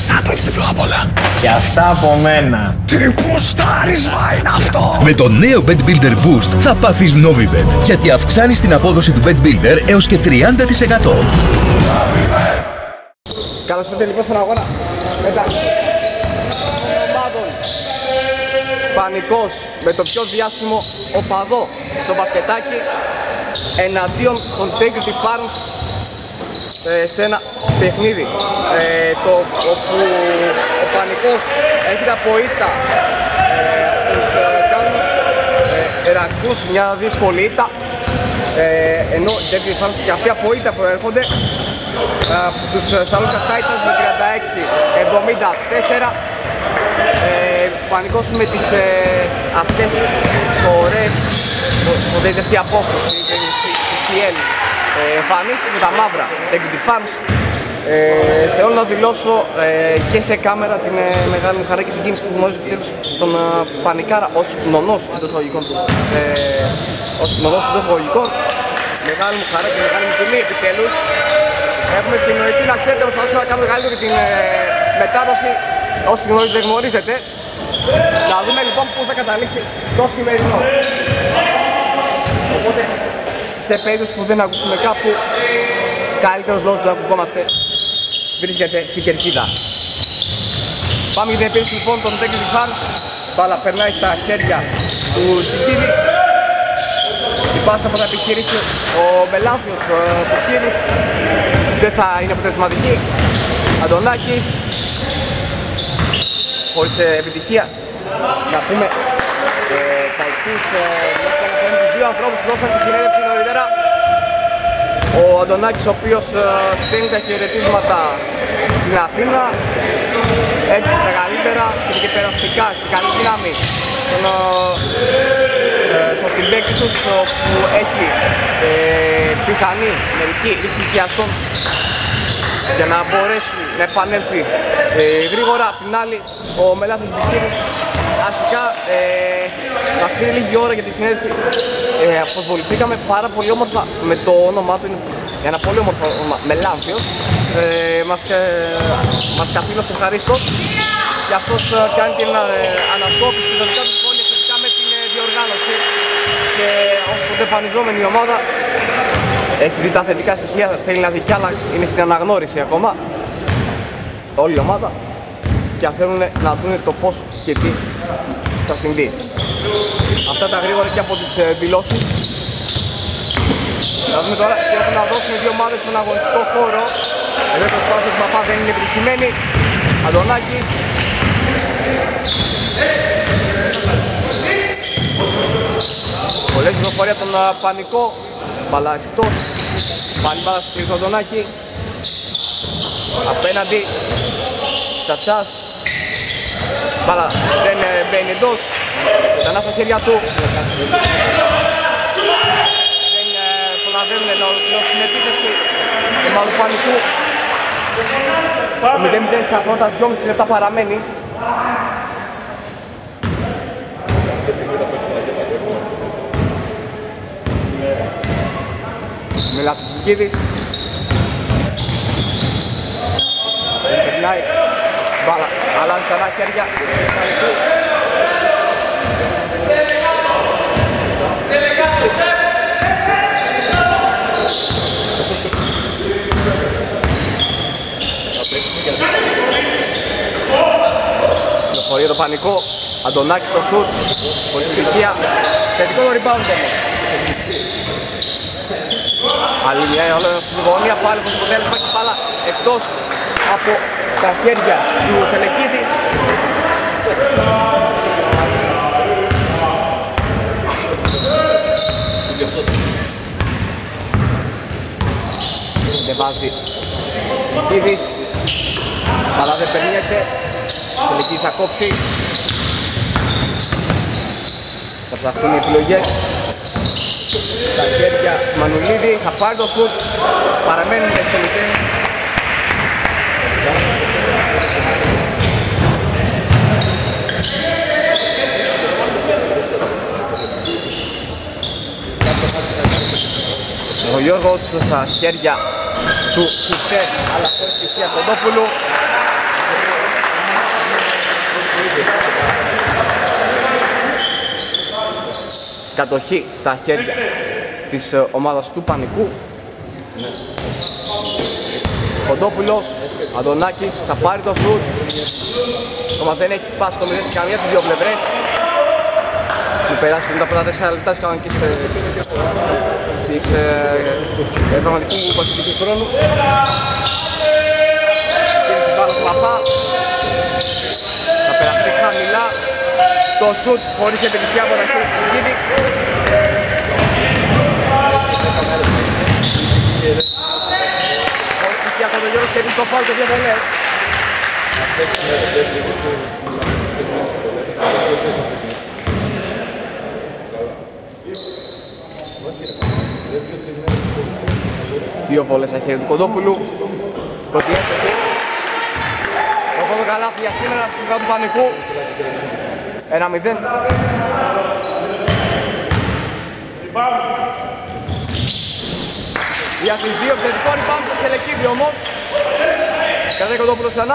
σάντουιτς διπλό απ' όλα. Και αυτά από μένα. Τριποστάρισμα είναι αυτό. Με το νέο Bet Builder Boost θα πάθεις Novibet, γιατί αυξάνεις την απόδοση του Bet Builder έως και 30%. Καλώς ήρθατε λοιπόν στον αγώνα μεταξύ ομάδων. Πανικός με το πιο διάσημο οπαδό στο μπασκετάκι εναντίον των Integrity Farms σε ένα παιχνίδι όπου ο Πανικός έρχεται από ήττα, τους κάνουν Ερακούς μια δύσκολη ήττα, ενώ οι Integrity Farms και αυτοί από ήττα προέρχονται από τους Σαλούκα Titans με 36-74. Πανικός με τις αυτές τις ωραίες μοντελευτή απόφαση της CL εμφανίσεις με τα μαύρα Integrity Farms. Θέλω να δηλώσω και σε κάμερα την μεγάλη μου χαρά και συγκίνηση που γνωρίζω τον Πανικάρα ως νονός εντός εισαγωγικών του. Ως νονός εντός εισαγωγικών. Μεγάλη μου χαρά και μεγάλη μου τιμή επιτέλους. Έχουμε στην νοητή να ξέρετε πως θα κάνουμε καλύτερο και την μετάδοση. Όσοι γνωρίζετε γνωρίζετε. Να δούμε λοιπόν πού θα καταλήξει το σημερινό. Οπότε σε περίπτωση που δεν ακούσουμε κάπου, καλύτερος λόγος που δεν ακουγόμαστε βρίσκεται στην κερκίδα. Πάμε για την επίθεση λοιπόν των Integrity Farms. Μπάλα περνάει στα χέρια του Σικίδη. Η πάσα που θα επιχειρήσει ο Μελάνθιος Πουρκίδης δεν θα είναι αποτελεσματική. Αντωνάκης χωρίς επιτυχία. Να πούμε τα εξής, τους δύο ανθρώπους που δώσαν τη συνέντευξη νωρίτερα. Ο Αντωνάκης, ο οποίος στέλνει τα χαιρετίσματα στην Αθήνα, έχει μεγαλύτερα και περαστικά και καλή δύναμη στο συμπαίκτη τους που έχει πιθανή μερική ρήξη χιαστών για να μπορέσει να επανέλθει γρήγορα. Απ' την άλλη, ο Μελάνθιος Μπικύρης αρχικά μας πήρε λίγη ώρα για τη συνέντευξη. Αποσβοληθήκαμε πάρα πολύ όμορφα με το όνομά του, είναι ένα πολύ όμορφο όνομα, Μελάνθιος. Μας καθήλωσε ευχαρίστως και αυτός κάνει την ανασκόπηση του δικά του σχόλια σχετικά με την διοργάνωση και ως πρωτοεμφανιζόμενη ομάδα έχει δει τα θετικά στοιχεία, θέλει να δει κι άλλα, είναι στην αναγνώριση ακόμα όλη η ομάδα και θέλουν να δουν το πώς και τι θα συμβεί. Αυτά τα γρήγορα και από τις δηλώσεις. Να δούμε τώρα τι έχουν να δώσουν οι δύο ομάδες στον αγωνιστικό χώρο. Εδώ το σπάσιο του Παπά δεν είναι επιτυχημένη. Αντωνάκης. Πολλές κυκλοφορία τον Πανικό. Μπαλά εκτός. Πάλι μπάλα στο Αντωνάκη. Απέναντι. Τσατσάς. Μπάλα δεν μπαίνει εντός. Ξανά στα χέρια του. Δεν προλαβαίνουν να ολοκληρώσουν την επίθεση. Το μάλλον Πανικού. Το 0-0 στα πρώτα 2,5 λεπτά παραμένει. Μελάνθιος Μπικίδης. Περνάει. Μπάλα, αλλάζει ξανά χέρια. Λεωφορείο το Πανικό. Αντωνάκης στο σουτ. Πολύ στοιχεία. Θετικό το rebound όμως. Άλλη μια στην γωνία, πάλι το αποτέλεσμα και πάλα εκτός από τα χέρια του Σελεκίδη. Δεν βάζει Σελεκίδης, αλλά δεν περνιέται. Σελεκίδης θα κόψει. Θα ψαχτούν οι επιλογές. Τα χέρια Μανουλίδη, θα πάρει το σουτ, παραμένουν στο μηδέν. Ο Γιώργος στα χέρια του Σουφέ, αλλά χωρίς στοιχεία Κοντόπουλου. Κατοχή στα χέρια της ομάδας του Πανικού. Κοντόπουλος, Αντωνάκης θα πάρει το σουτ. Ακόμα δεν έχει σπάσει το 0 σε καμία τις δύο πλευρές. Που περάσει μετά από τα 4 λεπτά της κανονικής της πραγματικού πασχετικού χρόνου. Και στην πάνω του Παπά. Θα περαστεί χαμηλά. Το σουτ χωρίς επιτυχία από τα χέρια του Τσιγκίδη. Χωρίς επιτυχία από τον Γιώργο και το φάουλ και δύο βολές. Δύο βόλες στα χέρια του Κοντόπουλου. Πρώτη έσοδη. Το πρώτο καλάθι για σήμερα στην πλευρά του Πανικού. 1-0. Για τις δύο επιθετικό rebound το Τσελεκίδη όμως. Κρατάει Κοντόπουλος ξανά.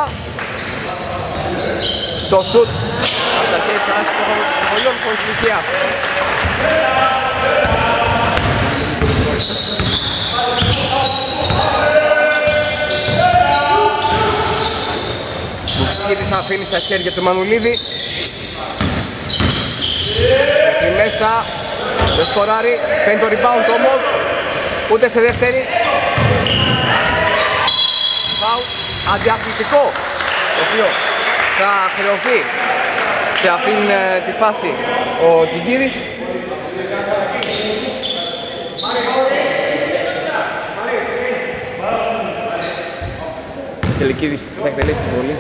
Το σουτ από τα χέρια ξανά στο χωριό χωρίς ηλικία. Μουσκίδης αφήνει στα χέρια του Μανουλίδη. Μέχρι μέσα, δεν σκοράρει, παίρνει το rebound όμως, ούτε σε δεύτερη. Φάουλ αντιαθλητικό, το οποίο θα χρεωθεί σε αυτήν τη φάση ο Τσιγκίδης. Τσελικίδης θα εκτελέσει την βολή.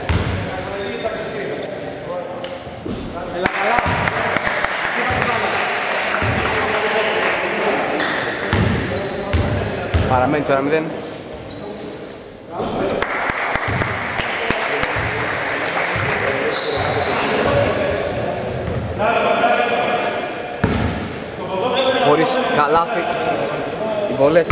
Παραμένει το 1-0. Χωρίς καλάθι οι βολές.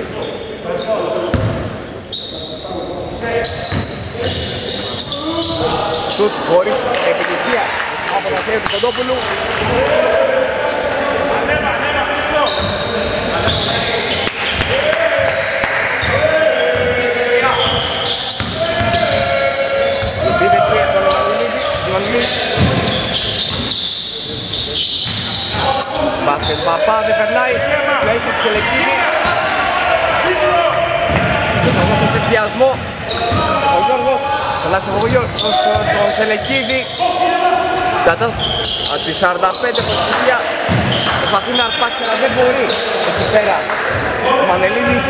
Σουτ χωρίς επιτυχία από τα χέρια του Κοντόπουλου. Επίδεση από τον Μανουλίδη. Μπάσκετ Παπά δεν περνάει. Πλέον στο Τσελεκίδη. Και θα δω σε πιασμό. Ο Γιώργος θα στον Τσελεκίδη. Τσατσάς από τις 45 προσφυγεία. Προσπαθεί να αρπάξει αλλά δεν μπορεί. Εκεί πέρα ο Μανελίδης.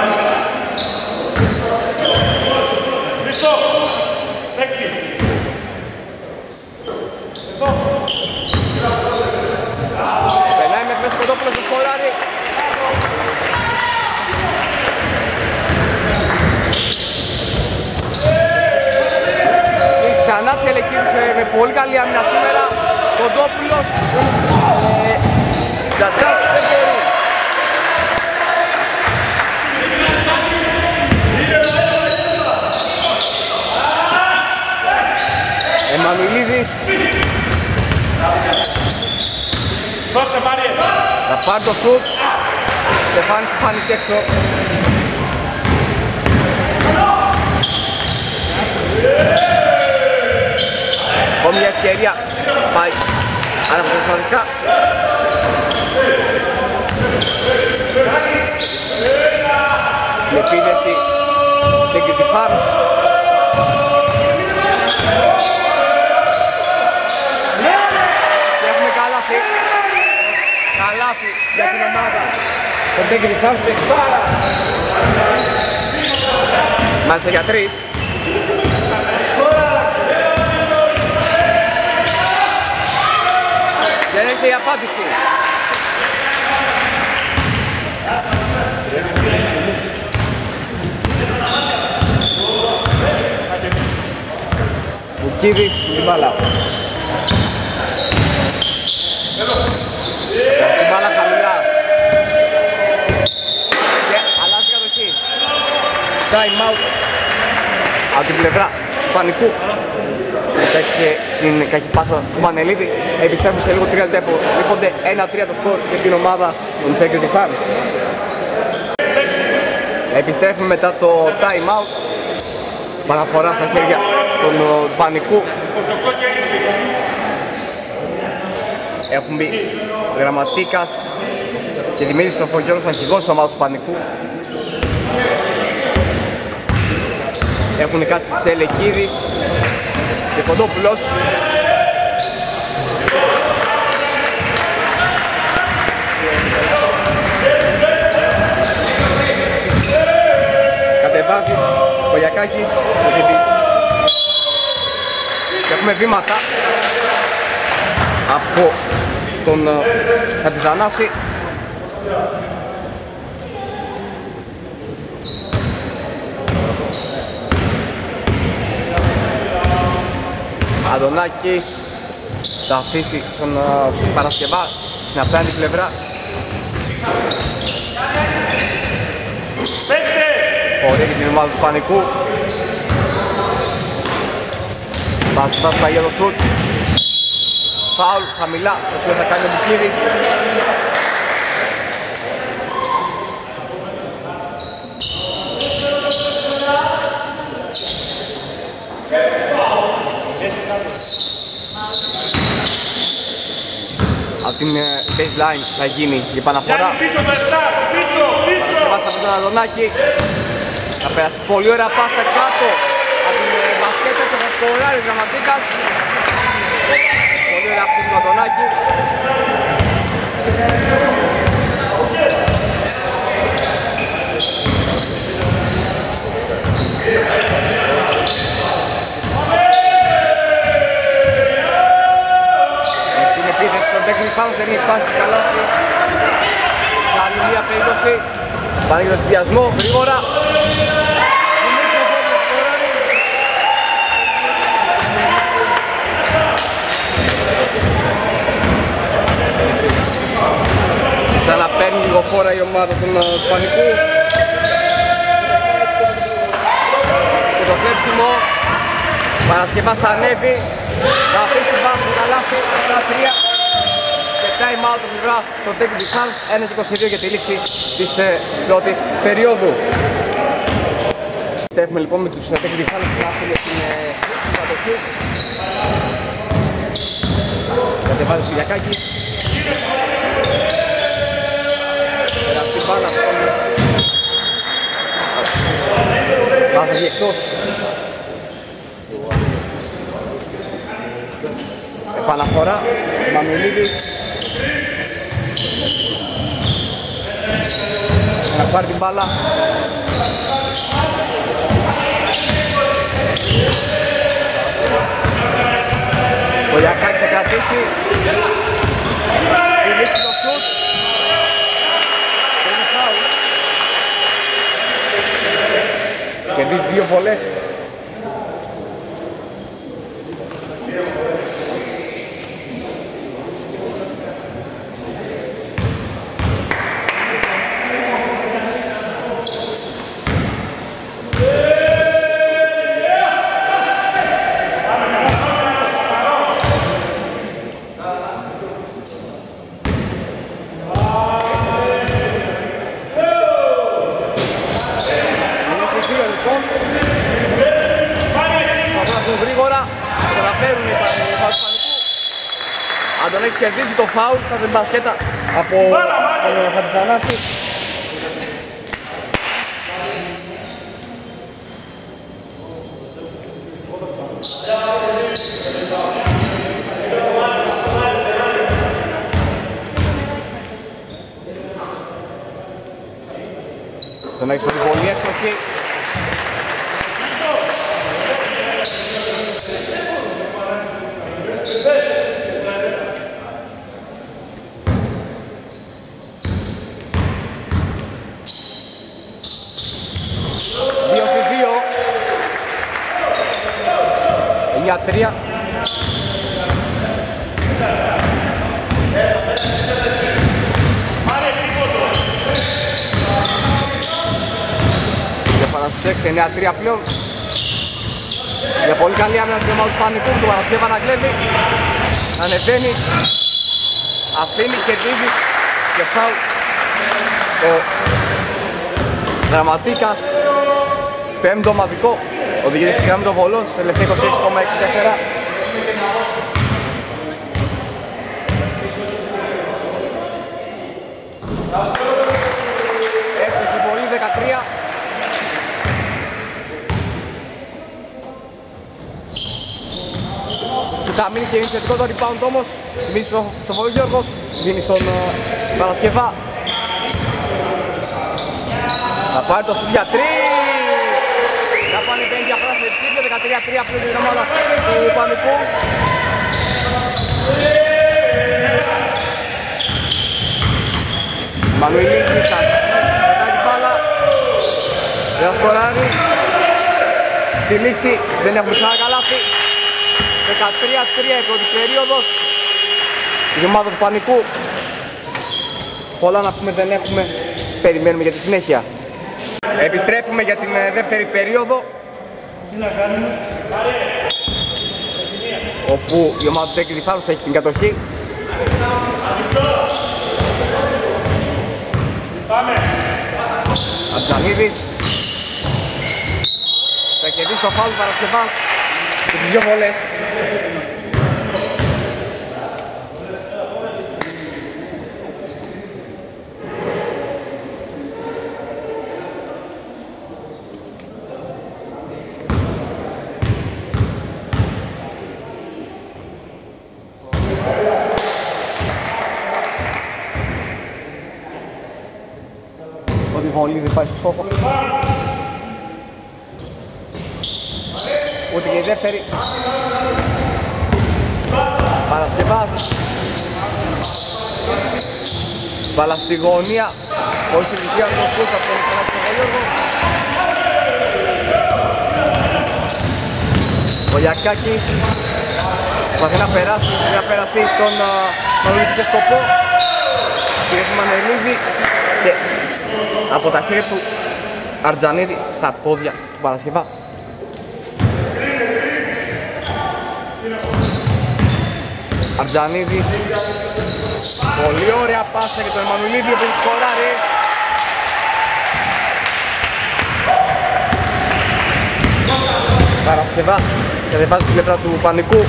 Περνάει μέχρι μέσα Κοντόπουλος στο σκοράρι. Ξανά Τσελεκίδης με πολύ καλή άμυνα σήμερα. Κοντόπουλος. Τζατσάς δεν μπορεί. Εμμανουιλίδης. Θα πάρει το σουτ. Στεφάνης φάνηκε έξω. Ακόμη μια ευκαιρία. Πάει αναποτελεσματικά. Η επίδεση δεν κριτιφάρεις. Και έχουμε καλάθι. Καλάθι για την ομάδα. Το Τέγκρι Φάμψε. Μάλιστα για 3. Δεν έρχεται η απάντηση. Βουκίδης την μπάλα. Στην μπάλα χαμηλά. Και αλλάζει κατοχή. Time out από την πλευρά του Πανικού. και την κακή πάσα του Μανελίδη. Επιστρέφουν σε λίγο 3 λεπτά, υπολείπονται 1-3 το σκορ για την ομάδα των Integrity Fans. Επιστρέφουμε μετά το time out. Παραφορά στα χέρια των Πανικού. Έχουν μπει Γραμματίκας και Δημήτρης Σοφογιώνος, αρχηγός της ομάδας του Πανικού. Έχουν κάτσει Τσελεκίδης και Κοντόπουλος. Κατεβάζει ο Γιακάκης και έχουμε βήματα από τον Χατζηδανάση. Αντωνάκης θα αφήσει τον Παρασκευά στην απέναντι πλευρά. Ωραία για την ομάδα του Πανικού. Βάζει για το σουτ. Φάουλ χαμηλά, το οποίο θα κάνει ο Μπουκίδης. Από την baseline θα γίνει η επαναφορά. Πάσα από τον Αντωνάκη. Θα πέρασε πολύ ωραία πάσα κάτω από την μπασκέτα και θα σκοράρει ο Γραμματίκας. Πολύ ωραία αξίζει τον Αντωνάκη. Την επίθεση στον Technic Fans δεν υπάρχει καλάθι. Σε άλλη μία περίπτωση. Πάνε για τον διασμό, γρήγορα. Ξαναπαίρνει λίγο φόρα η ομάδα του Πανικού. Και το κλέψιμο. Παρασκευάς ανέβει. Θα αφήσει την μπάλα στο καλάθι. 7-3. Και time out του πλευρά στο Technic Fans. 1-22 για τη λήξη της πρώτης περίοδου. Στρέφουμε λοιπόν με τους Technic Fans που έχουν την κατοχή. Κατεβάζει ο Γιακάκης. Περαστή μπάλα στον Βάθος εκτός. Επαναφορά, Μαμιλίδης. Να πάρει την μπάλα. Ο Γιακάκης θα κρατήσει. Στη λήξη το σουτ. Και είναι φάουλ. Κερδίζει 2 βολές. Αντωνάκης κερδίζει το φάουλ, θα την μπασκέτα από τον Χατζηδανάση. Αντωνάκης με την πολύ εύστοχη. Για 3. Για παρά στους 6, 9-3 πλέον. Για πολύ καλή άμυνα την ομάδα του Πανικού, του Παρασκεύα να κλέβει. Ανεβαίνει, αφήνει, κερδίζει και φάουλ ο Δραματίκας. Πέμπτο ομαδικό, οδηγείται στη γραμμή των βολών, στις τελευταία 26,6 δεύτερα. Εύστοχη βολή 13. Θα μείνει και είναι θετικό το rebound όμως. Μείνει στο Βολογιώργος, δίνει στον Παρασκευά. Θα πάρει το σουτ για 3. Θα πάνε 5 διαφορά σε ψήφιο, 13-3 πλέον την ομάδα του Πανικού. Μανουηλίδης θα πετάει την μπάλα. Δεν σκοράρει. Στη λήξη δεν έχουμε ξανά καλάθι. 13-3 η πρώτη περίοδος. Η ομάδα του Πανικού. Πολλά να πούμε δεν έχουμε. Περιμένουμε για τη συνέχεια. Επιστρέφουμε για την δεύτερη περίοδο. Όπου η ομάδα του Τέκνη Φάρους έχει την κατοχή. Ατζανίδης. Θα κερδίσει το φάουλ Παρασκευά και τις δυο βολές. Ότι βολή δεν πάει στο στόχο. Ούτε και η δεύτερη. Παρασκευάς. Μπάλα στη γωνία. Χωρίς ηλικία από το φούτ από τον Παναγιώργο. Ο Γιακάκης προσπαθεί να περάσει, να περάσει στον Μανολίδη σκοπό. Κύριε Μανελίδη και από τα χέρια του Αρτζανίδη στα πόδια του Παρασκευά. Αρτζανίδης, πολύ ωραία πάσα για τον Εμμανουηλίδη που σκοράρει. Παρασκευάς κατεβάζει την πλευρά του Πανικού.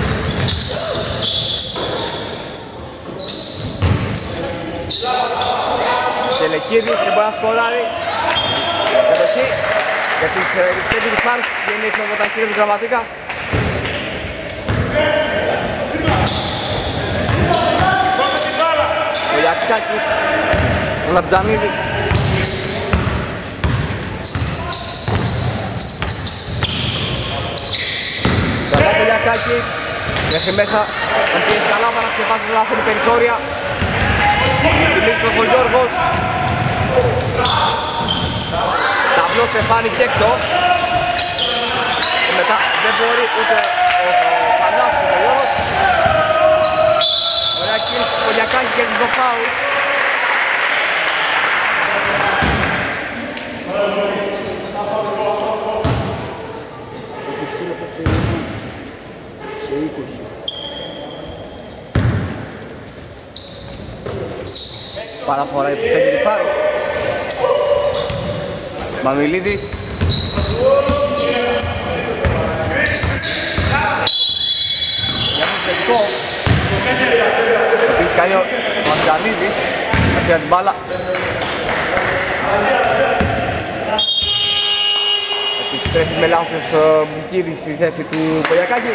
Σελεκίδης δεν μπορεί να σκοράρει. Κατοχή για τις Τέκνη Φάρους και είναι έξω από τα χέρια του Γραμματίκα. Ο Γιακάκης στον Αρτζανίδη. Ξανά ο Γιακάκης μέχρι μέσα, αν πιέσει καλά ο Παρασκευάς να λάθουν περιθώρια. Θυμίζει τον Γιώργος. Ταυλό Στεφάνη και έξω. Και μετά δεν μπορεί ούτε ο Πανάς ο Γιώργος. Ωραία κίνηση του Κολιακάκη και το φάουλ. Επιστρέφω σε 20. Παραφορά του Τέκνη Φάρους. Μανουηλίδης. Για τον τελικό. Έχει κάνει ο Αρτζανίδης. Θα πήρε την μπάλα. Επιστρέφει με λάθος Μπουκίδης στη θέση του Κολιακάκη.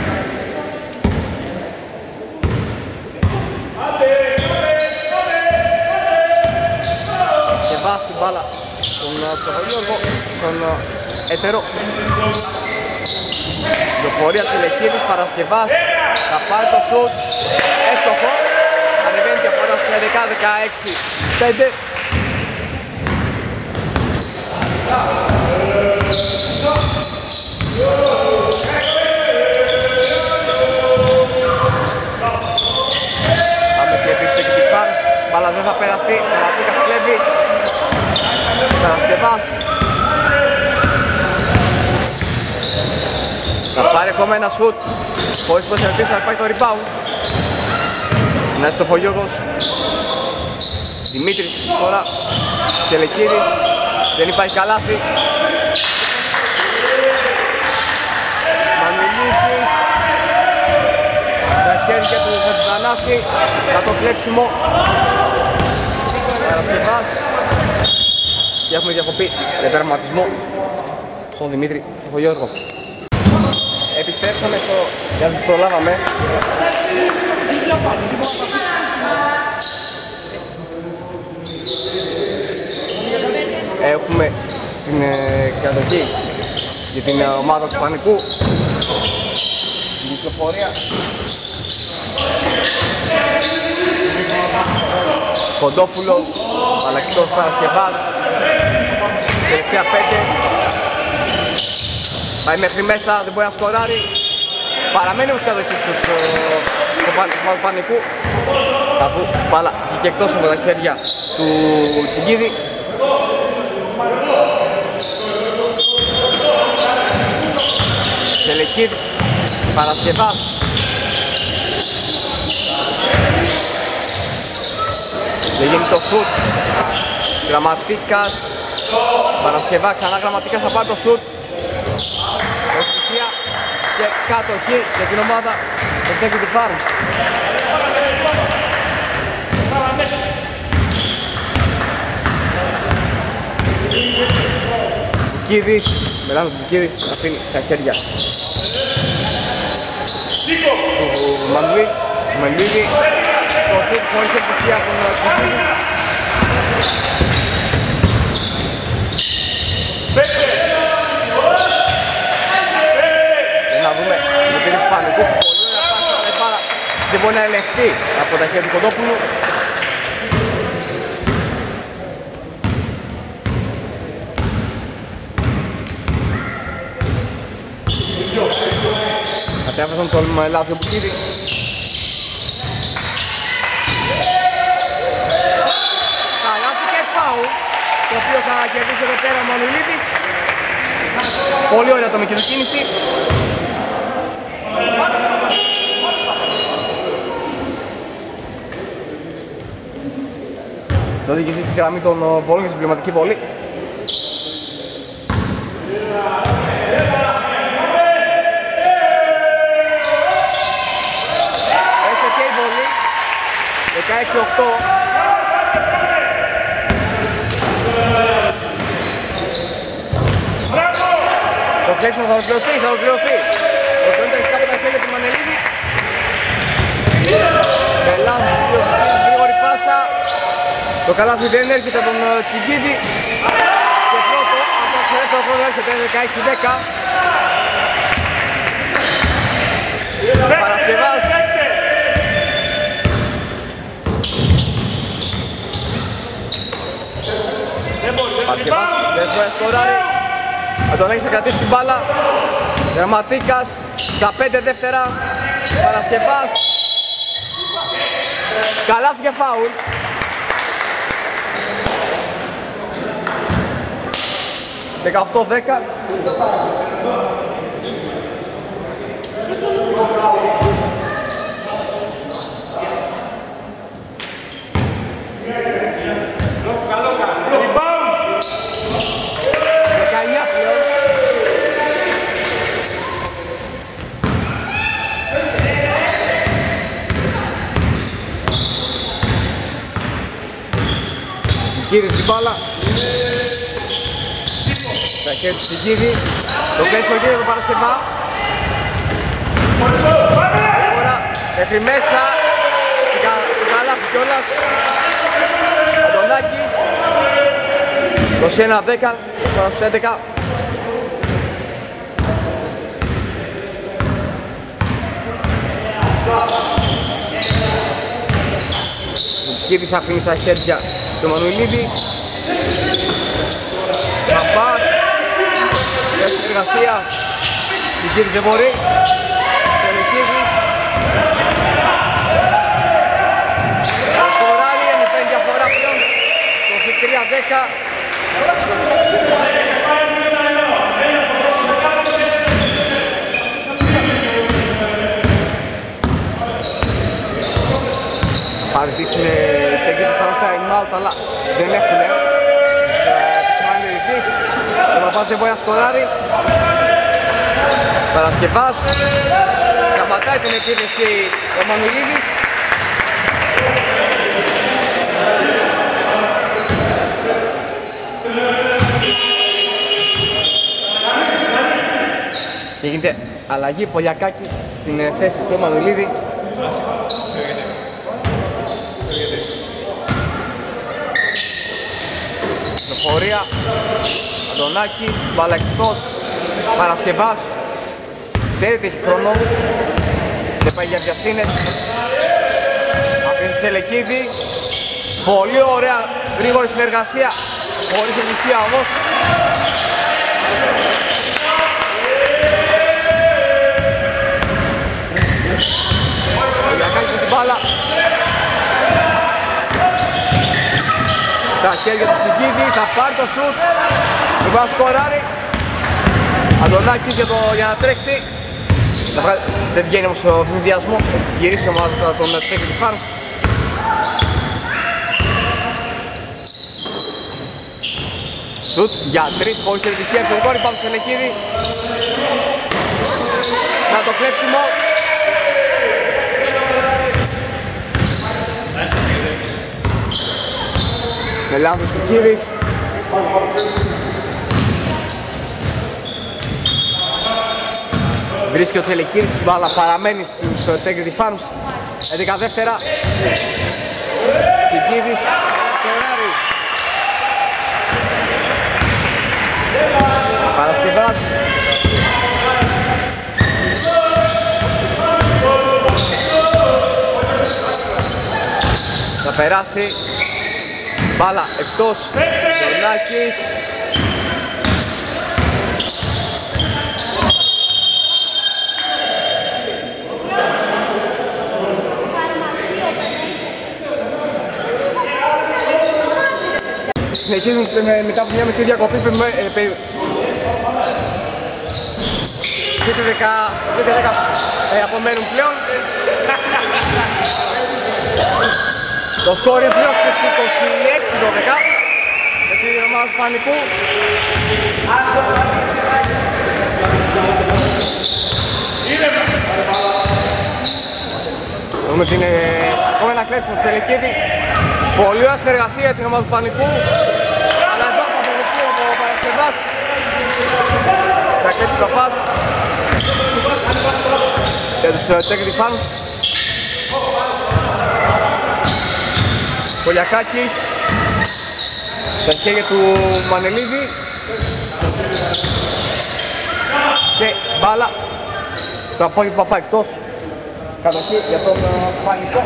Βάσει μπάλα στον Πρωτογιώργο, στον Έτερο. Λεωφορία Σελεκίδης, Παρασκευάς, θα πάρει το σουτ, έστοχο. Ανεβαίνει διαφορά στους 11-16-5. Πάμε και επίσης και την Φάρς, μπάλα δεν θα περαστεί, ο Ματίκας κλέβει. Παρασκευάς. ακόμα ένα σουτ. Χωρίς προσελτήσει να πάει το rebound. Να στο Φωγιώργος. Δημήτρης τώρα. Τσελεκίδης. Δεν υπάρχει καλάθι. Μανιλίδης. Τα χέρια του Θανάση. Για το κλέψιμο. Παρασκευάς. Και έχουμε διακοπή για τερματισμό στον Δημήτρη Φωγιώργο. Επιστρέψαμε στο... για να τους προλάβαμε. Έχουμε την κατοχή για την ομάδα του Πανικού. Την κυκλοφορία. Κοντόπουλος, αλλακτικός Παρασκευάς. Τελευταία 5. Πάει μέχρι μέσα, δεν μπορεί να σκοράρει. Παραμένει όμως κατοχή του Πανικού. Αφού μπάλα βγήκε εκτός από τα χέρια του Τσιγκίδη. Τελεκίδης, Παρασκευάς. Δεν γίνει το σουτ. Γραμματίκας. Παρασκευά, ξανά Γραμματίκας θα πάρει το σουτ. Ευτυχία και κατοχή για την ομάδα του Executive Farms. Μπουκίδης, Μελάνος Μπουκίδης αφήνει στα χέρια του Μανουίλη. Το σουτ χωρίς ευτυχία από τον Τσιγκίδη. Να δούμε την επίθεση Πανικού. Πολύ ωραία πάσα, αλλά η μπάλα δεν μπορεί να ελεγχθεί από τα χέρια του Κοντόπουλου. Κατέβασαν το λάθος Μπουκίδη. Καλάθη και φάουλ, το οποίο θα κερδίσει εδώ πέρα ο Μανουλίδης. Πολύ ωραία το μικρή κίνηση. Το οδηγήσει στη γραμμή των βόλων για συμπληρωματική βολή. Έσε και η βολή. 16-8. Το κλέψιμο θα ολοκληρωθεί, Ολοκληρώνεται αρχικά από τα χέρια του Μανελίδη. Μελάνος, γρήγορη πάσα. Το καλάθι δεν έρχεται από τον Τσιγκίδη. Και πρώτο, από το δεύτερο χρόνο έρχεται 16-10. Παρασκευάς. Παρασκευάς, δεν μπορεί να σκοράρει. Θα τον έχεις να κρατήσει την μπάλα. Γραμματίκας, στα 5 δεύτερα. Παρασκευάς. Καλάθι και φάουλ. (18-10). Κύριε στην μπάλα. Τα χέρια του Τσιγκίδη. Το κλέσιμο γίνεται το Παρασκευά. Τώρα μέχρι μέσα. Στην καλάθι κιόλας. Αντωνάκης. 21-10. Τώρα στους 11. Ο Κίδης αφήνει στα χέρια του Μανουηλίδη. Παπάς. Για την εργασία. Ο Κίδης δεν μπορεί. Σελεκίδη. Το σκοράρει, με 5 διαφορά πλέον. Το 3-10. λάθος, αλλά δεν έχουν επισημάνει διαιτητής. Ο Παπάς δεν μπορεί να σκοράρει. Παρασκευάς σταματάει την επίθεση ο Μανουλίδης. Και γίνεται αλλαγή, Πολιακάκης στην θέση του Μανουλίδη. Προχωρία, Αντωνάκης, μπάλα εκτός, Παρασκευάς, ξέρει ότι έχει χρόνο, δεν πάει για βιασύνες. Αφήνει Τσελεκίδη, πολύ ωραία γρήγορη συνεργασία, χωρίς επιτυχία όμως. Πολιακάκης την μπάλα στα χέρια του Τσιγκίδη, θα πάρει το σουτ, δεν μπορεί να σκοράρει. Αντωνάκης για να τρέξει, δεν βγαίνει όμως ο ευνηδιασμός, έχει γυρίσει ομάδα τον Executive Farms. Σουτ για 3 χωρίς επιτυχία, ευκαιρικό rebound του Τσελεκίδη. Να το κλέψιμο. Με λάθος του Κίδης. Βρίσκει ο Τσελεκίδης, η μπάλα παραμένει στους Integrity Farms. 11 δεύτερα. Τσελεκίδης, Φεράρι. Παρασκευάς. Θα περάσει. Μπάλα εκτός, Γιονάκης. Συνεχίζουν μετά από μια μικρή διακοπή και 10 απομένουν πλέον. Το σκορ είναι πλέον στους 26-12 με την ομάδα του Πανικού. Έχουμε την επόμενα κλέψη του Τσελεκίδη. Πολύ ωραία συνεργασία για την ομάδα του Πανικού. Αλλά εδώ θα αποδεχτεί ο Παρασκευάς. Θα κλέψει το πας για τους Integrity Farms. Πολιακάκης στα χέρια του Μανελίδη και μπάλα το απόγευμα πάει εκτός, κατοχή για τον Πανικό.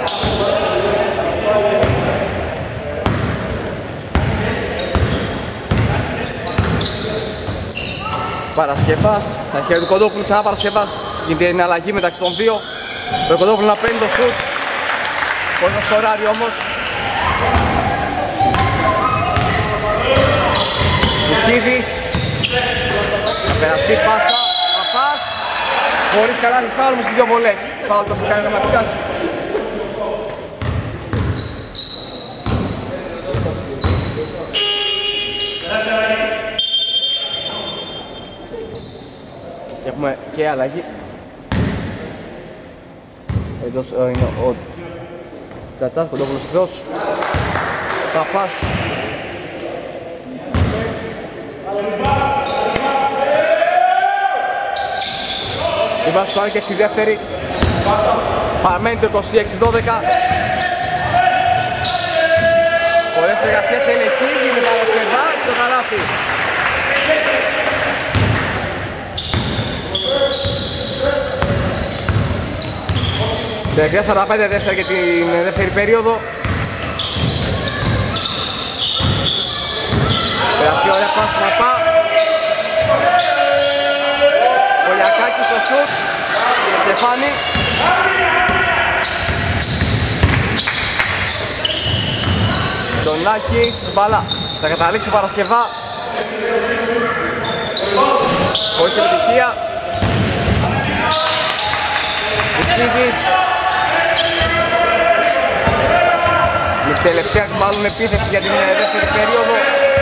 Παρασκευάς στα χέρια του Κοντόπουλου, ξανά Παρασκευάς, γίνεται η αλλαγή μεταξύ των δύο. Το Κοντόπουλου να παίρνει το σουτ χωρίς να σκοράρει όμως. Λουκίδης, θα περαστεί πάσα, Παπάς, χωρίς καλά φάουλ μου στις δύο βολές. Φάουλ το που κάνει γραμματικά σου. Και έχουμε και αλλαγή. Εδώ είναι ο Τσατσάς, Κοντόπουλος εκτός. Παπάς. Είμαστε τώρα και στη δεύτερη. Παραμένει το 26-12. Ωραία συνεργασία Τσελεκίδη με τα Παρασκευά και το καλάθι. Τελευταία 45 δεύτερα για την δεύτερη περίοδο. Περάσει ωραία πάση Μαπά. Πολιακάκης στο σουτ. Στεφάνη. Ντονάκης, μπάλα. Θα καταλήξει ο Παρασκευά. Χωρίς επιτυχία. Λουκίδης. τελευταία μάλλον επίθεση για την δεύτερη περίοδο.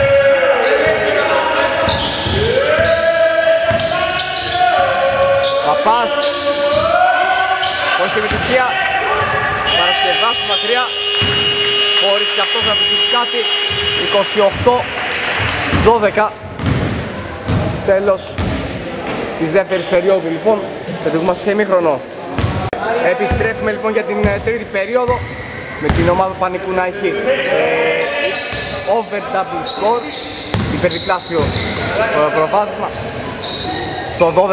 Παπάς, χωρίς επιτυχία, παρασκευάσει μακριά, χωρίς και αυτός να επιτυχεί κάτι. 28-12, τέλος της δεύτερης περίοδου λοιπόν, θα το δούμε σε ημίχρονο. Επιστρέφουμε λοιπόν για την τρίτη περίοδο με την ομάδα του Πανικού να έχει over double score, υπερδιπλάσιο προβάδισμα στο 12-28.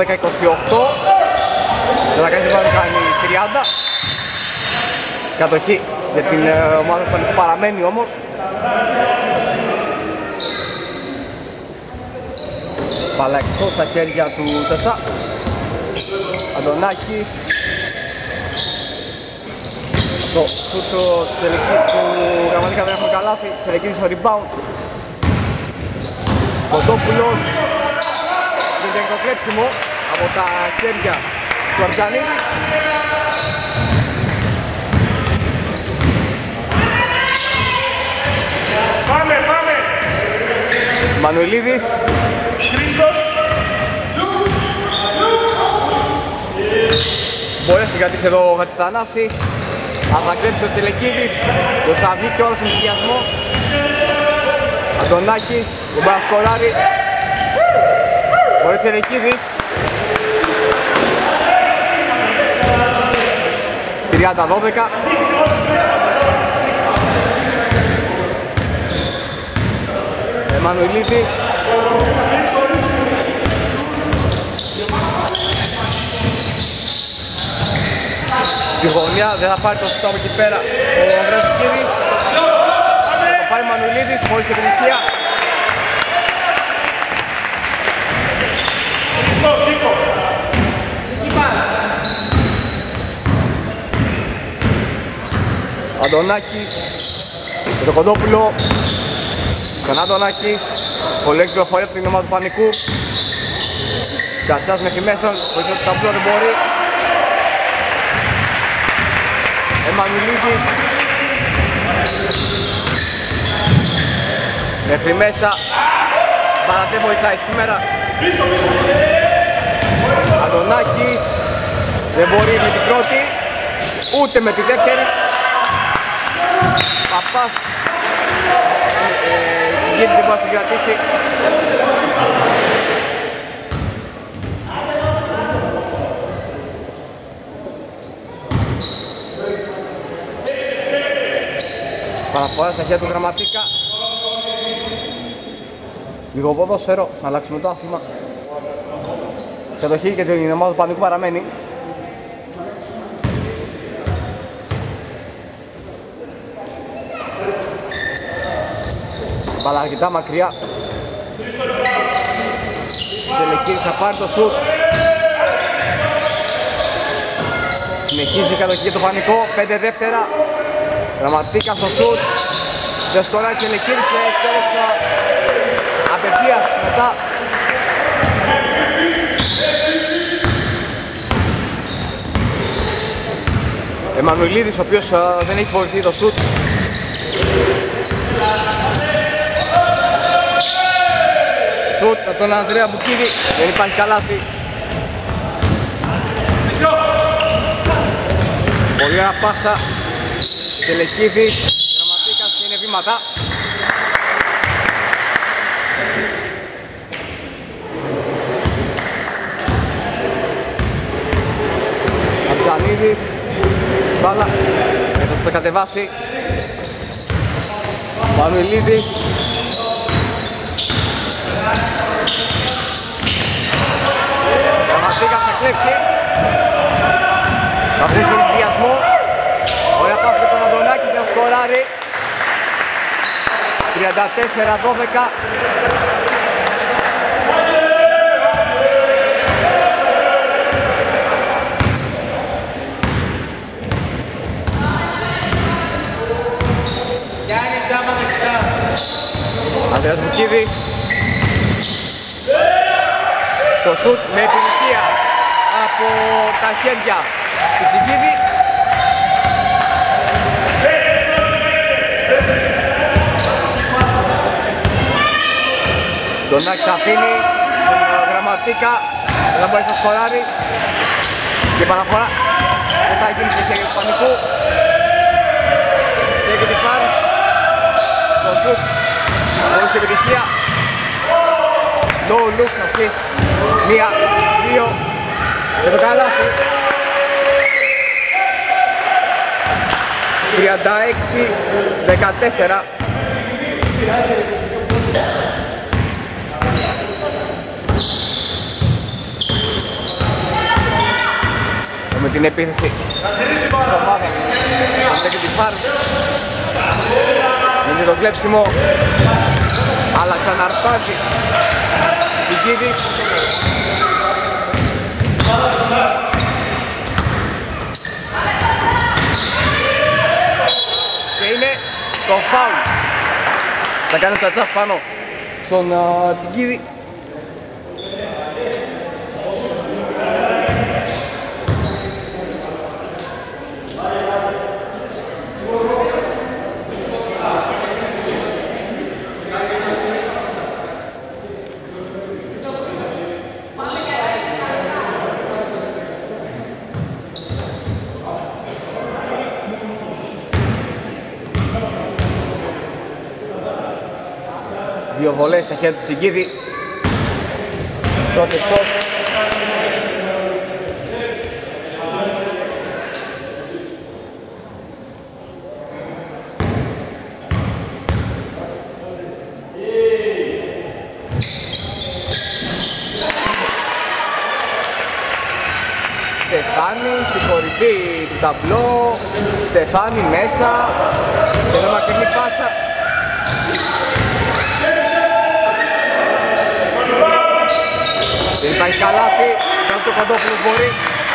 Θα κάνει να κάνει 30. Κατοχή για την ομάδα του Πανικού παραμένει όμως. Μπάλα εκτός στα χέρια του Τσατσά. Αντωνάκης. Το σούτ του Γραμματικά δεν έχουμε καλάθι. Τσελεκίδης στο rebound. Κοντόπουλος. Δεν το κλέψιμο από τα χέρια του Αργανίδη. Πάμε! Μανουηλίδης. Μπορεί να συγκρατήσει εδώ ο Χατζητανάσης. Αν θα κλέψει ο Τσελεκίδης. Το Σαββί και όλο στον ενθουσιασμό. Αντωνάκης, ο Μπρασκοράρη. Μπορεί ο Τσελεκίδης. 30-12. Εμμανουηλίδης. Στη γωνία δεν θα πάρει το σούτ από εκεί πέρα ο Ανδρέας Κίδης. Θα πάρει Εμμανουηλίδης χωρίς επιτυχία. Αντωνάκης με το Κοντόπουλο. Ξανά Αντωνάκης. Πολύ κυκλοφορία από την ομάδα του Πανικού. Τσατσάς μέχρι μέσα, χωρίς ότι το ταμπλό δεν μπορεί. Εμμανουηλίδης μέχρι μέσα. Μπάλα δεν βοηθάει σήμερα. Αντωνάκης δεν μπορεί με την πρώτη, ούτε με τη δεύτερη. Παπάς γύρισε, μπορεί να συγκρατήσει. Παραφορά στα χέρια του Γραμματίκα. Λίγο ποδόσφαιρο, να αλλάξουμε το άθλημα. Κατοχή και την ομάδα του Πανικού παραμένει. Μπάλα αρκετά μακριά. Τσελεκίδης θα πάρει το σουτ. Συνεχίζει η κατοχή για το Πανικό, 5 δεύτερα. Γραμματίκα στο σουτ. Δεν σκοράει Τσελεκίδης, τέλος απευθείας μετά. Εμμανουηλίδης, ο οποίος δεν έχει βοηθήσει το σουτ. Σουτ από τον Ανδρέα Μπουκίδη, δεν υπάρχει καλάθι. Πολύ ωραία πάσα. Τσελεκίδης, Γραμματίκας και είναι βήματα. Ατζανίδης, μπάλα, εδώ θα κατεβάσει. Μανουηλίδης. Γραμματίκας θα κλέψει. Θα βρει στον ενδιασμό. Ωραία πάση για τον Αντωνάκη και θα σκοράρει. 34-12. Ανδρέας Μπουκίδης. Το σουτ με επιτυχία από τα χέρια του Τσικίδη. Τον Άκης αφήνει στον Γραμματίκα, δεν θα μπορέσει να σκοράρει και παραφορά δεν θα γίνει στο χέρι του Πανικού. Take the fans, το σουτ χωρίς επιτυχία. No look assist, 1, 2 και το καλάθι. 36-14. Με την επίθεση της ομάδας και τη Φάρς είναι το κλέψιμο, αλλά ξαναρπάζει Τσιγκίδης. Και είναι το φάουλ. Θα κάνει ο Τσατσάς πάνω στον Τσιγκίδη. Δύο βολές στα χέρια του Τσιγκίδη. Πρώτο εκτός. Στεφάνη στην κορυφή του ταμπλό. Στεφάνη μέσα. Και εδώ μακρινή πάσα. Δεν υπάρχει καλάθι, κάνει το Κοντόπουλος μπορεί.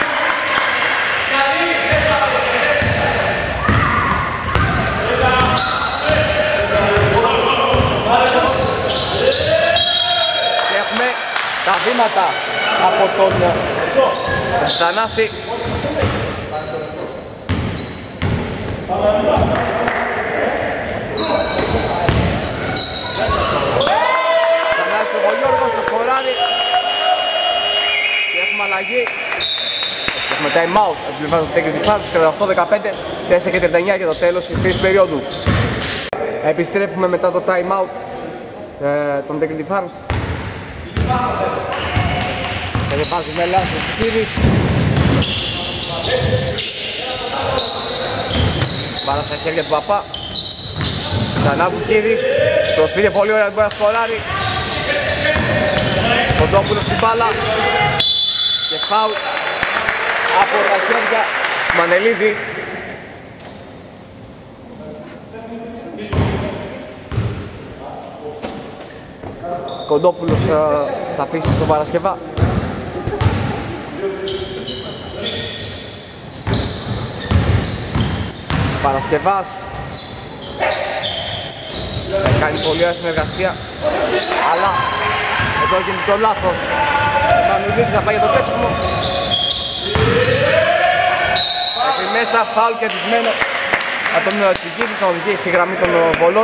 Και έχουμε τα βήματα από τον Θανάση. Θανάσης ο Γιώργος, ο σκοράρει. Αλλαγή. Έχουμε time out από την πλευρά του Take the Fans, 38-15, 4 και 39 για το τέλος της τρίτης περίοδου. Επιστρέφουμε μετά το time out των Take the Fans. Κατεβάζει με λάθος ο Κίδης. Πάρα στα χέρια του Παπά. Ξανά του Κίδης. Το σπίτι πολύ ωραία, δεν μπορεί να σκοράρει. Κοντόπουλος στην μπάλα. Και φάουλ από τα χέρια του Μανελίδη. Κοντόπουλος θα πείσει στον Παρασκευά. Παρασκευάς κάνει πολύ ωραία συνεργασία, αλλά εδώ γίνεται το λάθος. Ο Μανουλίδης θα πάει για το παίξιμο. Έχει μέσα φάουλ και αντισμένο από τον Τσιγκίδη, θα οδηγήσει στη γραμμή των βολών.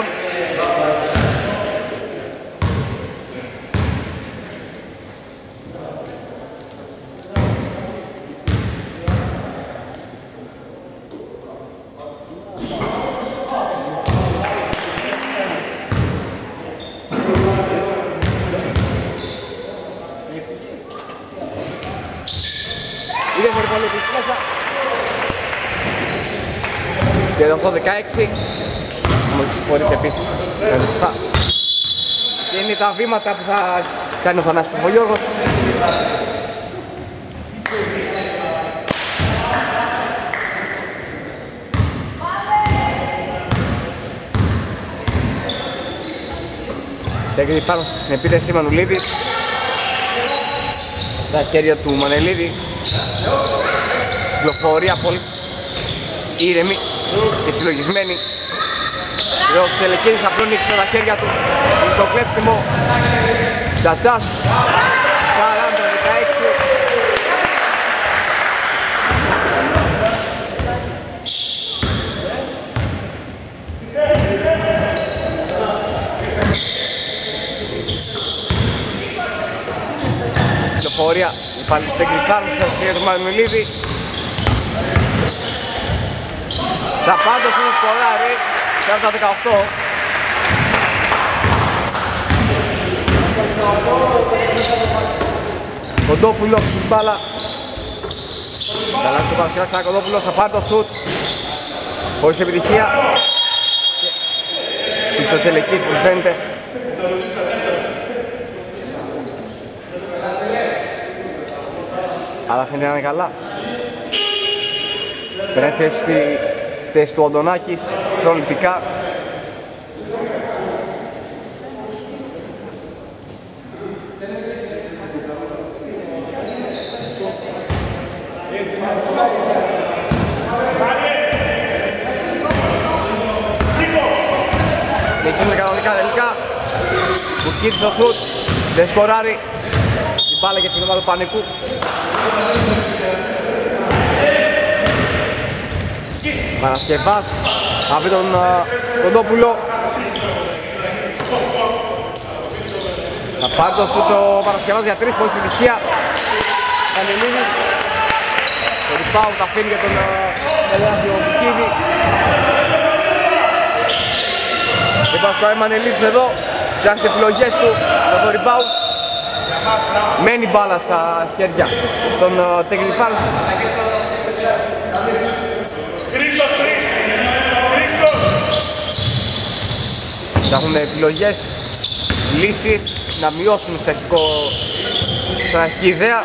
Και εδώ 16 χωρίς επίσης και είναι τα βήματα που θα κάνει ο Θανάσης Παπαγιώργος. Τέκνη πάνω στην επίθεση Μανουλίδης. Τα χέρια του Μανελίδη. Κυκλοφορία πολύ ήρεμη και συλλογισμένη. Εδώ ο Ξελεκίδης απλώνει με τα χέρια του. Είναι το κλέψιμο. Τσατσάς 40-16. κυκλοφορία πάλι στην Κρυφάρους για τον Μανουλίδη. Τα πάντως είναι σκοράρι 40-18. Κοντόπουλος στην μπάλα. Καλά το Παρασκευά ξανά Κοντόπουλος, θα πάρει το σουτ χωρίς επιτυχία. Της ο Τσελεκής που φαίνεται. Αλλά φαίνεται να είναι καλά. Πρέπει να θέση στη θέση του Αντωνάκης, προληπτικά. Συνεχίζουμε κανονικά τελικά. Μπουρκίδης στο σουτ, δεν σκοράρει. Την μπάλα για την ομάδα του Πανικού. Παρασκευάς, θα βρει τον Κοντόπουλο. Θα πάρει το σουτ ο Παρασκευάς για 3 χωρίς επιτυχία. Κανελίδης. Το rebound τα αφήνει για τον Ελάχιο Μπουρκίδη. Και Πασκουάρη Μανελίδης εδώ, ψάχνει τις επιλογές του με το rebound. Μένει μπάλα στα χέρια των Τεγλιφάρους. Θα έχουν επιλογές, λύσεις, να μειώσουν στην αρχική ιδέα.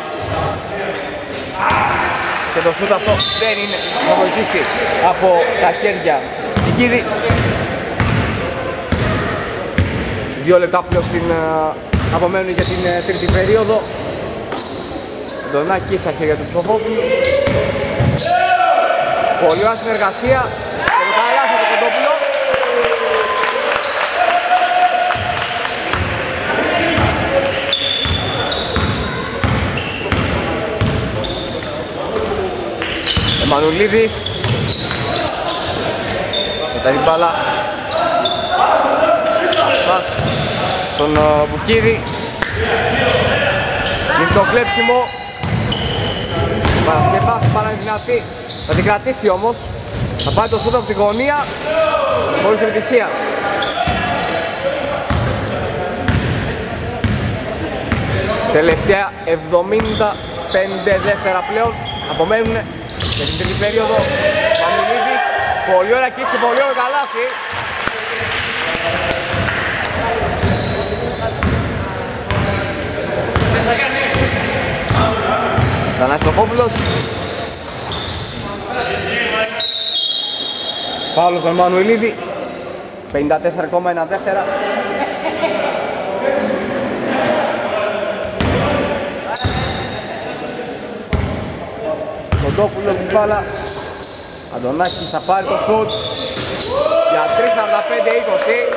Και το σούτ αυτό δεν είναι να βοηθήσει από τα χέρια Τσικίδη. 2 λεπτά πλέον απομένουν για την τρίτη περίοδο. Ντονάκη στα χέρια του Ψοφόπουλου. Πολύ ωραία συνεργασία. Και το καλάθι του Κοντόπουλο. Εμμανουλίδης. Μετά την μπάλα. Στον Μπουρκίδη. Είναι το κλέψιμο. Παρασκευάς πάρα δυνατή. Θα την κρατήσει όμως. Θα πάει το σούτ από τη γωνία χωρίς επιτυχία. Τελευταία 75 δεύτερα πλέον απομένουν για την τρίτη περίοδο. Μανουλίδης, πολύ ωραία κίνηση και πολύ ωραία καλάθι. Θανάσης Παύλο τον Μανουηλίδη. 54,1 δεύτερα. Κοντόπουλος στην μπάλα. Αντωνάκης θα πάρει το σουτ για 3.45-20.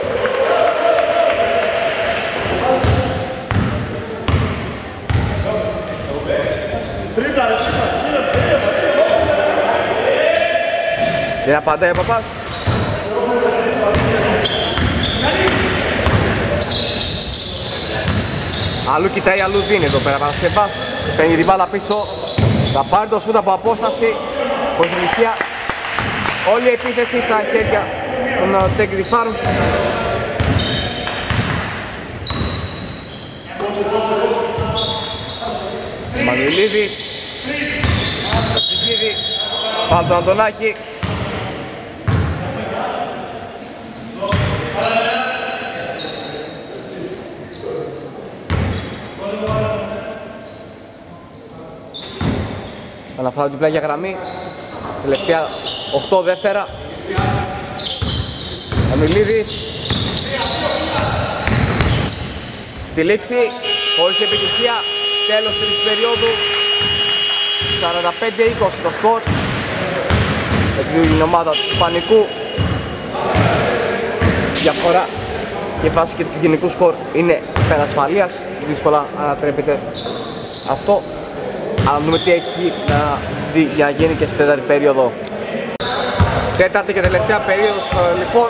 Δεν απαντάει ο Παπάς. Αλλού κοιτάει, αλλού δίνει εδώ πέρα Παρασκευάς. Παίρνει την μπάλα πίσω. Θα πάρει το σούτ από απόσταση. Χωρίς επιτυχία. Όλη η επίθεση στα χέρια των Τεγλιφάρους. Μανουλίδης. Τσικίδη. Πάλι τον Αντωνάκη. Αναφάω την πλάγια γραμμή. Τελευταία 8 δεύτερα. Αμιλίδης. Στη λήξη, χωρίς επιτυχία, τέλος της περίοδου. 45-20 το σκορ. Εκδίδει η ομάδα του Πανικού. Διαφορά και βάση και του γενικού σκορ είναι υπέρ ασφαλείας. Δύσκολα ανατρέπεται αυτό. Αλλά δούμε τι έχει για να γίνει και στη τέταρτη περίοδο. Τέταρτη και τελευταία περίοδος λοιπόν.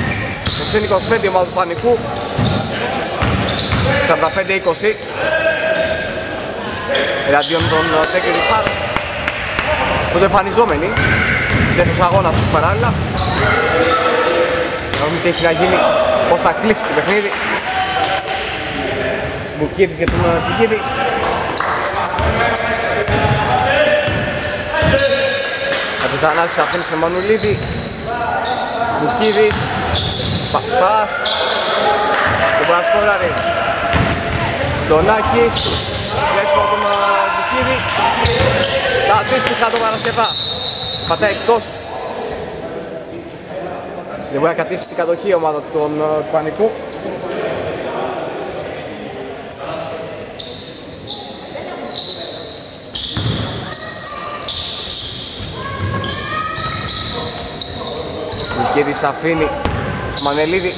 Το συν 25 ομάδα του Πανικού. 45-20. εναντίον των Τέγκρι Φάρς, πρωτοεμφανιζόμενοι, δεύτερος αγώνας τους παράλληλα. Να δούμε τι έχει να γίνει, πώς θα κλείσει το παιχνίδι. Μπουκίδης για τον Τσικίδη. Κατζανάσης αφήνει στον Μανουλίδη. Μπουκίδης, πας, τον Παρασκόραρη. Ντονάκης, κλέψιμο από τον Μπουκίδη. Τα αντίστοιχα τον Παρασκευά. Πατάει εκτός. Δεν μπορεί να κρατήσει την κατοχή η ομάδα του Πανικού. Μπουκίδης αφήνει Μανελίδη.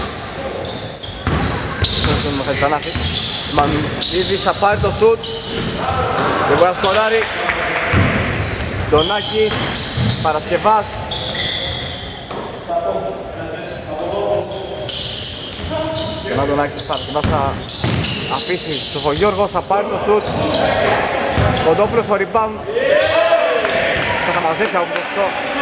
Στον Χατζανάση. Μανελίδης θα πάρει το σουτ. Δεν μπορεί να σκοράρει. Ντονάκης, Παρασκευάς. Και ο Ντονάκης Παρασκευάς θα αφήσει στον Βογιώργο, θα πάρει το σουτ. Κοντόπουλος στο rebound. Θα μαζέψει από ποσό.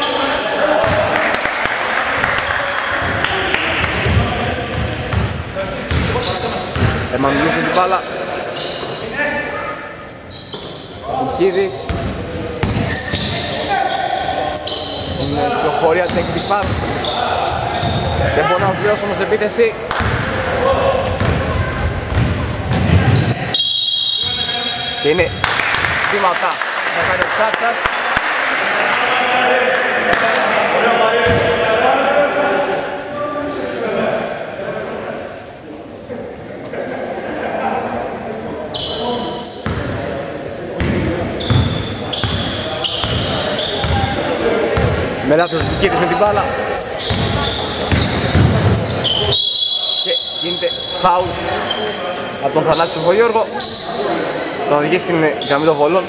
Εμμανουλής με την μπάλα. Μπουκίδης. Είναι πληροφορία την Τέγκρι Φάρς. Δεν μπορεί να ολοκληρώσει όμως επίθεση. Και είναι βήματα. Θα κάνει ο Τσάτσας. Μελάτος Μπουκίδης με την μπάλα. Και γίνεται φάουλ από τον Θανάση του Βογιώργο. Τον οδηγεί στην γραμμή των βολών.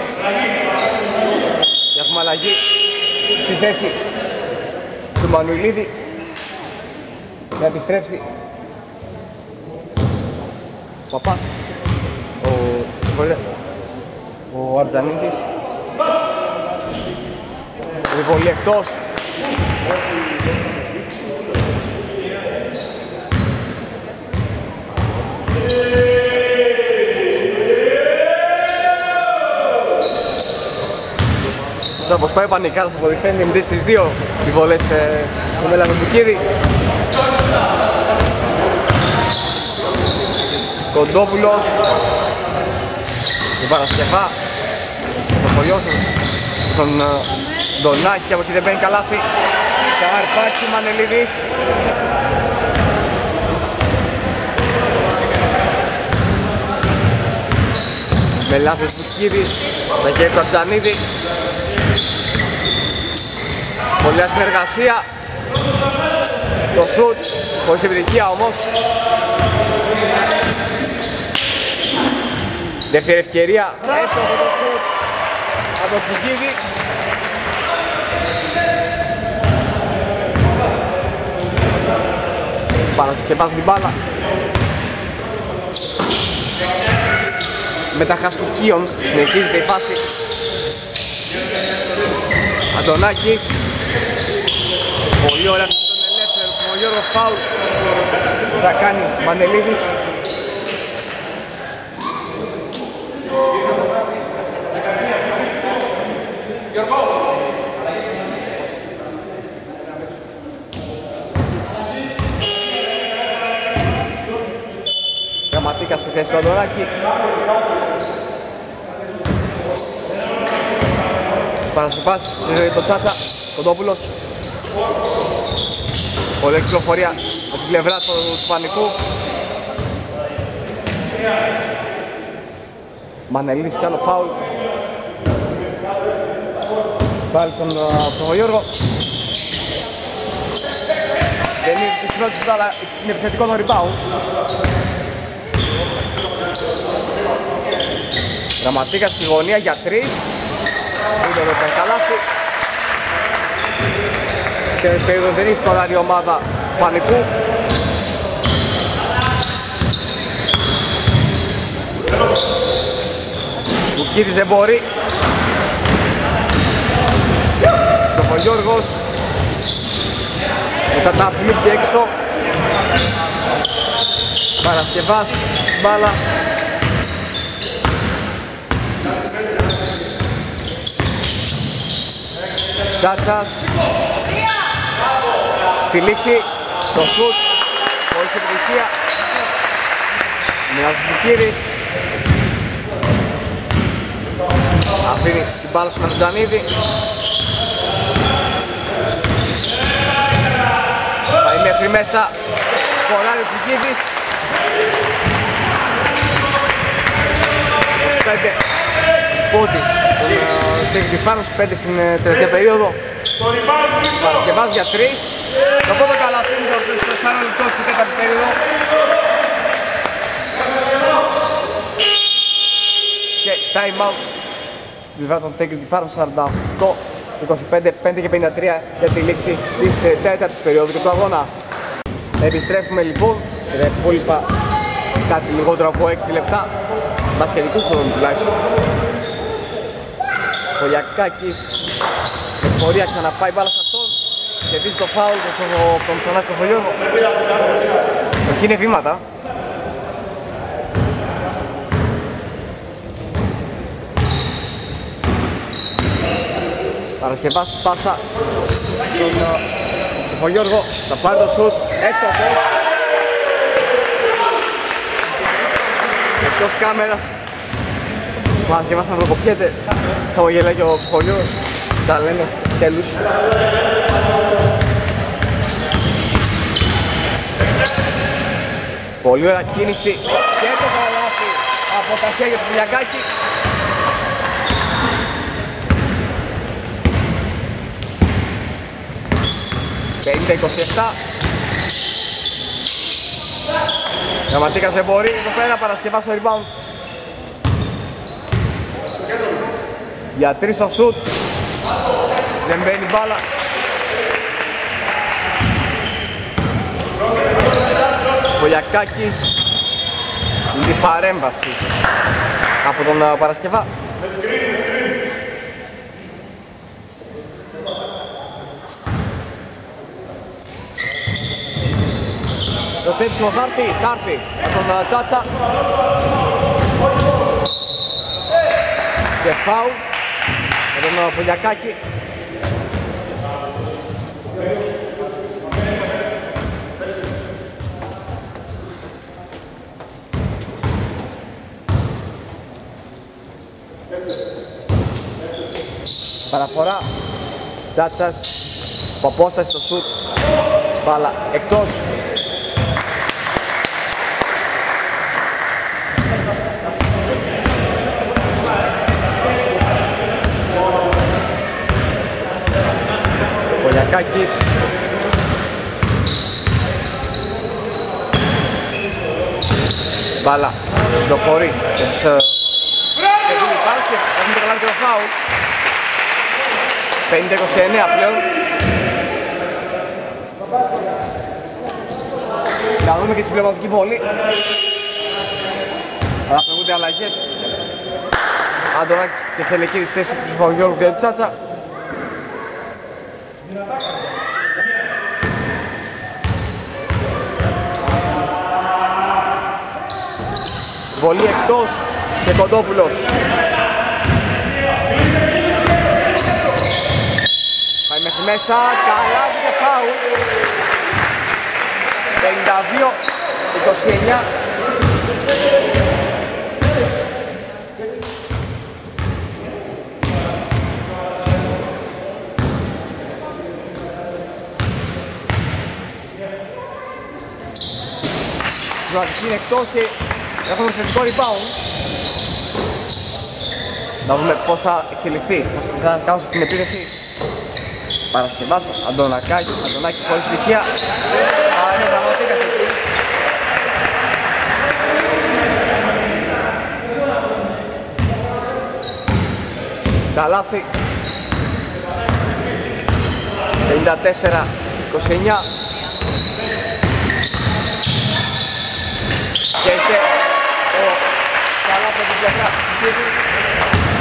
Και έχουμε αλλαγή στη θέση του Μανουηλίδη. Να επιστρέψει ο Παπάς, ο Αρτζανίδης. Επιβολή εκτός. Όπως πάει πανικά στο αποδειχθένει με τις δύο επιβολές του Μέλανο Μπουκίδη. Κοντόπουλος. Την Παρασκευά. Το Πολιώσο. Τον Ντονάκη, από εκεί δεν μπαίνει καλάθι. Καρπάκη, Μανελίδης. Με λάθος Μπουκίδης, τα χέρια του Ατζανίδη. Πολλή συνεργασία. Το σουτ, χωρίς επιτυχία όμως. Δεύτερη ευκαιρία, έστοχο το σουτ από τον Τσικίδη. Παρασκευάζει την μπάλα. Μετά Χαστουκίων συνεχίζεται η φάση. Αντωνάκης. Πολύ ωραία τον ελεύθερο, ο Γιώργο φάουλ. Θα κάνει Μανελίδης. Γραμματίκα στη θέση του Αντωνάκη. Παρασκευάς, το Τσάτσα, Κοντόπουλος. Πολύ κυκλοφορία από την πλευρά του Πανικού. Μανελίδης κι άλλο φάουλ. Πάλι στον Γιώργο. Δεν είναι επιθετικό, αλλά είναι επιθετικό το rebound. Γραμματίκα στη γωνία για 3. Είναι εδώ πέρα καλάθι. Σε περίοδο δεν έχει σκοράρει η ομάδα Πανικού. Κίδης δεν μπορεί. Ο Γιώργος μετά τα πλήκε έξω. Παρασκευάς, μπάλα. Τσάτσας. Στη λήξη το σουτ χωρίς επιτυχία. Μοιράζει του Κύρις. Αφήνει την μπάλα στον Αρτζανίδη. Πάει μέχρι μέσα. Φοράρει του Κύρις. 25 πόντι τον Τεχνιφάνο, 5 στην τελευταία περίοδο. Παρασκευάζει για 3. Το πρώτο καλάθι είναι το 4 λεπτό στην τέταρτη περίοδο. Και time out. Βιβά τον Τεχνιφάνο 48-25, 5 και 53 για τη λήξη της τέταρτης περίοδου και του αγώνα. Επιστρέφουμε λοιπόν, τα υπόλοιπα κάτι λιγότερο από 6 λεπτά μπασκετικού χρόνου τουλάχιστον. Πολιακάκης με πορεία ξαναπάει μπάλα σε αυτόν και δει το φάουλ τον Θανάση τον Φωλιώργο. Όχι, είναι βήματα. Παρασκευάς πάσα στον Φωλιώργο, θα πάρει το σουτ, έστοχος. Εκτός κάμερας. Παρασκευάς να προκοπιέται. Θα γελάει και ο Φωλιώργος. Ξαλένε, τέλους. Πολύ ωραία κίνηση και το καλάθι από τα χέρια του Φιλιακάκη. «50-27». Γραμματίκας δεν μπορεί, εδώ πέρα Παρασκευάς στο rebound. Για 3 στο σουτ. Δεν μπαίνει μπάλα. Πολιακάκης. Είναι η παρέμβαση από τον Παρασκευά. Το τέψιμο Τάρτη από τον Τσάτσα. Και φάουλ από τον Πολιακάκη. Παραφορά Τσάτσας από απόσταση στο σουτ. Μπάλα εκτός. Πολιακάκης. Μπάλα προχωρεί και τους δίνει πάνω και έχουν το καλάβει και το φάουλ. 50-29 πλέον. Να δούμε και συμπληρωματική βολή. Αλλά προηγούνται αλλαγές. Αντωνάκης και Τσελεκίδης στη θέση του Φωλιώργου και του Τσάτσα. Βολή εκτός και Κοντόπουλος. Πάει μέχρι μέσα, καλάθι και φάουλ. 52-29. Ζωατική είναι εκτός και έχουμε θετικό rebound. Να δούμε πώς θα εξελιχθεί, πώς θα κάνουν στην επίθεση. Παρασκευάς, Αντωνάκης χωρίς στοιχεία. Είναι Γραμματίκας εκεί. Καλάθι. 54-29. Και ο καλάθι από την πλευρά.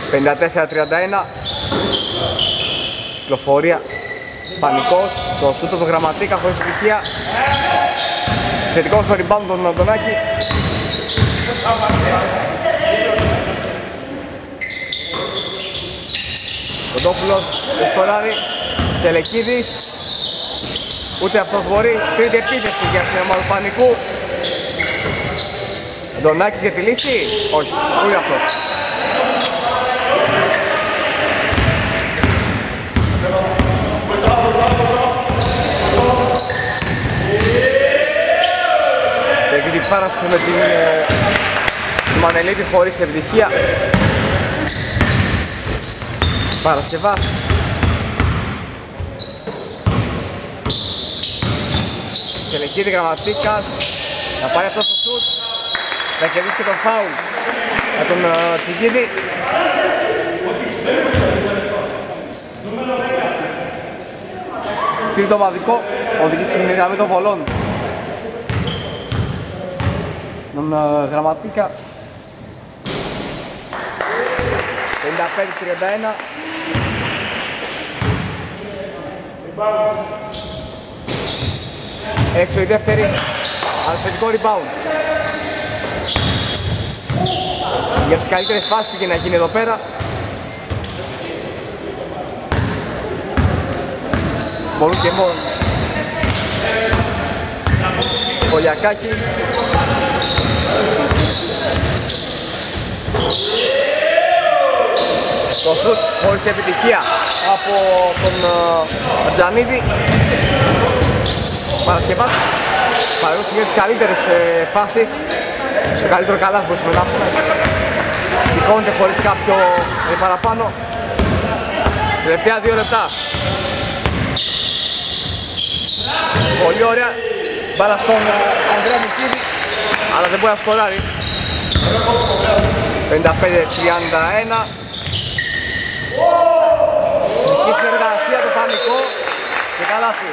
54-31. Κυκλοφορία. Πανικός. Το σούτ του Γραμματίκα χωρίς επιτυχία. Θετικό στο rebound τον Αντωνάκη. Κοντόπουλος, Δεσκοράδη, Τσελεκίδης. Ούτε αυτός μπορεί. Τρίτη επίθεση για την ομάδα του Πανικού. Αντωνάκης για τη λύση. Όχι, ούτε αυτός. Τεχνική πάραση με την Μανελίδη χωρίς επιτυχία. Παρασκευάς. Τελεκίδη Γραμματίκας. Θα πάρει αυτό το σουτ. Θα κερδίσει και τον φάουλ για τον Τσιγκίδη. Τρίτο ομαδικό. Οδηγεί στην γραμμή των βολών. Τον Γραμματίκα. 55-31. Έξω η δεύτερη. Αλφαιτικό rebound. Για τις καλύτερες φάσεις πήγε να γίνει εδώ πέρα. Μπορούν και μόνο. Πολιακάκης. Το σουτ χωρίς επιτυχία από τον Ατζανίδη. Παρασκευάς. Παραδείγματος μια τις καλύτερες φάσεις. Στο καλύτερο καλάθι μπορούμε να έχουμε. Σηκώνεται χωρίς κάποιο παραπάνω. Τελευταία 2 λεπτά. Πολύ ωραία. Μπάλα στον Ανδρέα Μικίδη. Αλλά δεν μπορεί να σκοράρει. 55-31. Συνεχή συνεργασία το Πανικό και καλάθι.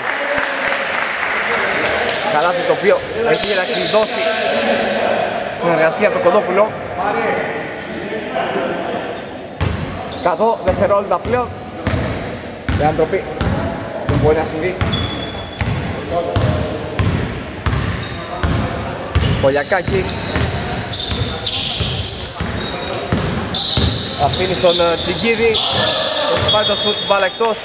Καλάθι το οποίο έχει να κλειδώσει συνεργασία από το Κοντόπουλο. 100 δευτερόλεπτα πλέον. Για αντροπή δεν μπορεί να συμβεί. Πολιακάκης. Αφήνει στον Τσιγκίδη. Έχει πάρει το σουτ, μπάλα εκτός.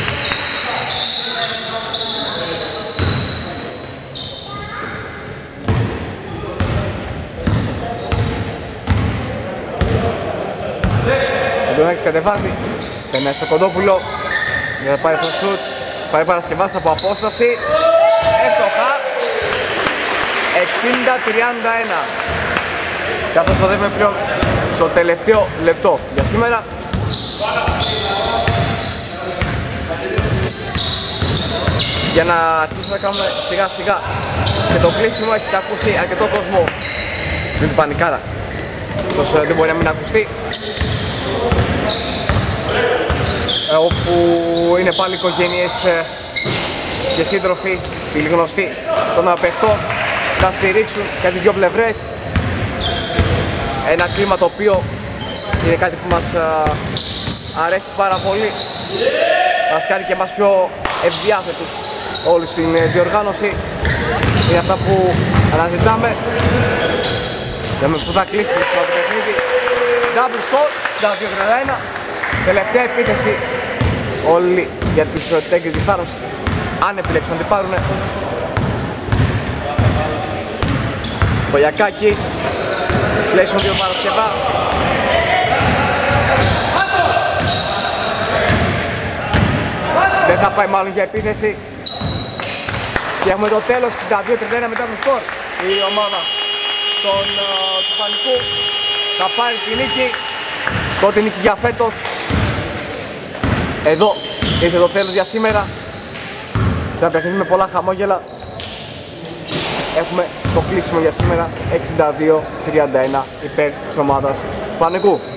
Ο Αντωνάκης κατεβάζει. Περνάει στο Κοντόπουλο για να πάρει το σουτ. Πάει Παρασκευάς από απόσταση. Εύστοχα. 60-31. Καθώς οδεύουμε πλέον στο τελευταίο λεπτό για σήμερα. Για να αρχίσουμε να κάνουμε σιγά σιγά και το κλείσιμο έχετε ακούσει αρκετό κόσμο στην πανικάρα. Ωστόσο δεν μπορεί να μην ακουστεί. Όπου είναι πάλι οικογένειες και σύντροφοι, φίλοι γνωστοί των απαιχτών να στηρίξουν και τις δύο πλευρές. Ένα κλίμα το οποίο είναι κάτι που μας αρέσει πάρα πολύ. Μας κάνει και εμάς πιο ευδιάθετους όλη στην διοργάνωση. Είναι αυτά που αναζητάμε. Δούμε που θα κλείσει το παιχνίδι. Double score, 62-31. Τελευταία επίθεση όλοι για τους Integrity Farms, αν επιλέξουν να την πάρουνε. Πολιακάκης, κλείσουν 2 Παρασκευά. Δεν θα πάει μάλλον για επίθεση. Και έχουμε το τέλος, 62-31 μετά το σκορ. Η ομάδα του Πανικού θα πάρει τη νίκη. Πρώτη νίκη για φέτος. Εδώ ήρθε το τέλος για σήμερα. Θα παιχνίδι με πολλά χαμόγελα. Έχουμε το κλείσιμο για σήμερα 62-31 υπέρ της ομάδας του Πανικού.